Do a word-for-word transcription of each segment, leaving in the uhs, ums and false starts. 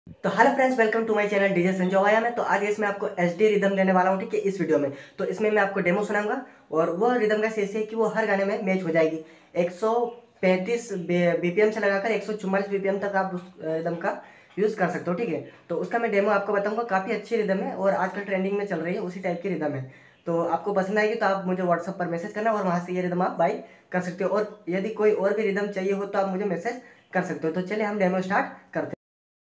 तो hello friends, welcome to my channel DJ Sanjoya में। तो आज इसमें आपको एचडी रिदम देने वाला हूँ, ठीक है, इस वीडियो में। तो इसमें मैं आपको डेमो सुनाऊंगा और वो रिदम का ऐसे है कि वो हर गाने में मैच हो जाएगी। एक सौ पैंतीस बीपीएम से लगाकर एक सौ चौवालीस बीपीएम तक आप उस रिदम का यूज़ कर सकते हो, ठीक है। तो उसका मैं डेमो आपको बताऊंगा। काफ़ी अच्छी रिदम है और आजकल ट्रेंडिंग में चल रही है, उसी टाइप की रिदम है। तो आपको पसंद आएगी तो आप मुझे व्हाट्सअप पर मैसेज करना और वहाँ से ये रिदम आप बाई कर सकते हो। और यदि कोई और भी रिदम चाहिए हो तो आप मुझे मैसेज कर सकते हो। तो चलिए हम डेमो स्टार्ट करते हैं।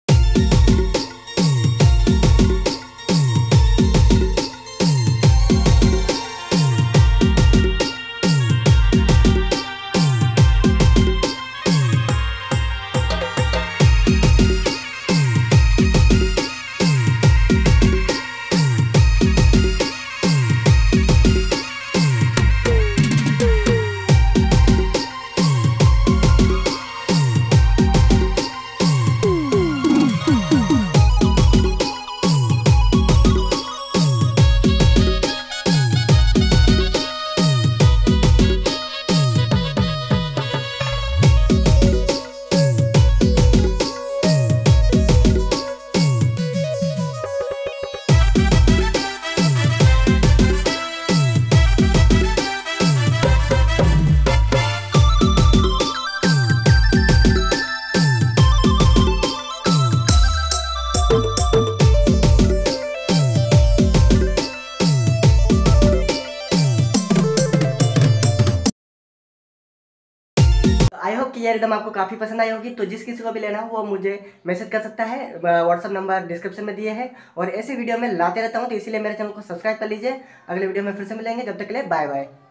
आई होप कि ये रिदम आपको काफ़ी पसंद आई होगी। तो जिस किसी को भी लेना हो वो मुझे मैसेज कर सकता है। व्हाट्सअप नंबर डिस्क्रिप्शन में दिए हैं और ऐसी वीडियो में लाते रहता हूँ, तो इसीलिए मेरे चैनल को सब्सक्राइब कर लीजिए। अगले वीडियो में फिर से मिलेंगे, जब तक के लिए बाय बाय।